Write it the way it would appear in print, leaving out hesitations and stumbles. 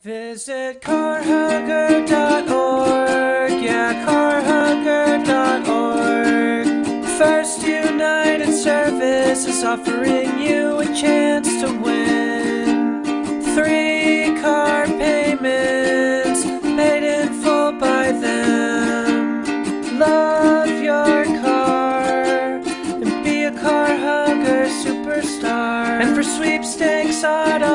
Visit carhugger.org, yeah, carhugger.org. First United Service is offering you a chance to win 3 car payments paid in full by them. Love your car and be a Carhugger superstar. And for sweepstakes auto